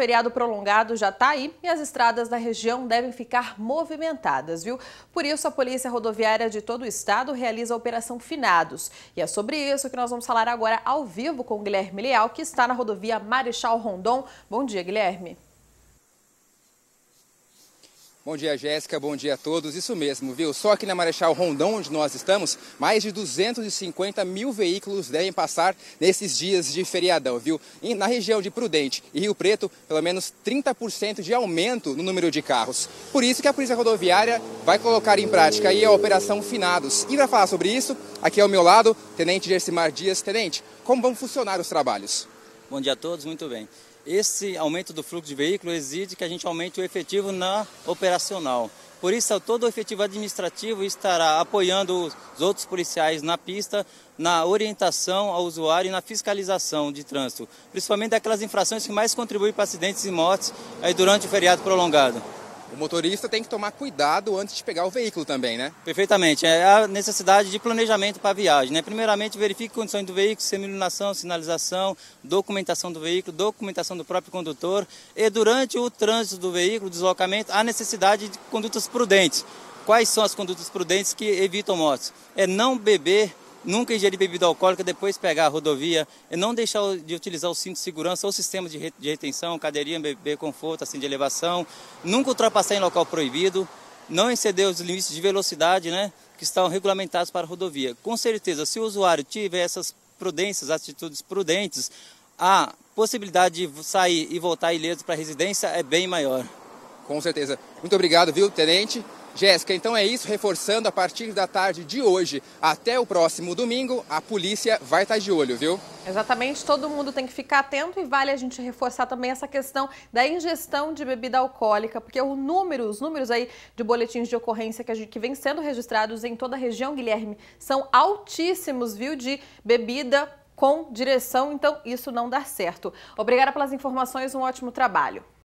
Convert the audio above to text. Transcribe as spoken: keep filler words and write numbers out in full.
feriado prolongado já está aí e as estradas da região devem ficar movimentadas, viu? Por isso, a Polícia Rodoviária de todo o estado realiza a Operação Finados. E é sobre isso que nós vamos falar agora ao vivo com o Guilherme Leal, que está na rodovia Marechal Rondon. Bom dia, Guilherme. Bom dia, Jéssica. Bom dia a todos. Isso mesmo, viu? Só aqui na Marechal Rondon, onde nós estamos, mais de duzentos e cinquenta mil veículos devem passar nesses dias de feriadão, viu? E na região de Prudente e Rio Preto, pelo menos trinta por cento de aumento no número de carros. Por isso que a Polícia Rodoviária vai colocar em prática aí a Operação Finados. E para falar sobre isso, aqui ao meu lado, Tenente Gersimar Dias. Tenente, como vão funcionar os trabalhos? Bom dia a todos, muito bem. Esse aumento do fluxo de veículos exige que a gente aumente o efetivo na operacional. Por isso, todo o efetivo administrativo estará apoiando os outros policiais na pista, na orientação ao usuário e na fiscalização de trânsito, principalmente daquelas infrações que mais contribuem para acidentes e mortes aí durante o feriado prolongado. O motorista tem que tomar cuidado antes de pegar o veículo também, né? Perfeitamente. É a necessidade de planejamento para a viagem, né? Primeiramente, verifique condições do veículo, semiluminação, sinalização, documentação do veículo, documentação do próprio condutor. E durante o trânsito do veículo, deslocamento, há necessidade de condutas prudentes. Quais são as condutas prudentes que evitam mortes? É não beber, nunca ingerir bebida alcoólica, depois pegar a rodovia, é não deixar de utilizar o cinto de segurança ou sistema de retenção, cadeirinha, bebê conforto, assim de elevação, nunca ultrapassar em local proibido, não exceder os limites de velocidade, né, que estão regulamentados para a rodovia. Com certeza, se o usuário tiver essas prudências, atitudes prudentes, a possibilidade de sair e voltar ileso para a residência é bem maior. Com certeza. Muito obrigado, viu, Tenente? Jéssica, então é isso, reforçando, a partir da tarde de hoje até o próximo domingo, a polícia vai estar de olho, viu? Exatamente, todo mundo tem que ficar atento e vale a gente reforçar também essa questão da ingestão de bebida alcoólica, porque o número, os números aí de boletins de ocorrência que, a gente, que vem sendo registrados em toda a região, Guilherme, são altíssimos, viu, de bebida com direção, então isso não dá certo. Obrigada pelas informações, um ótimo trabalho.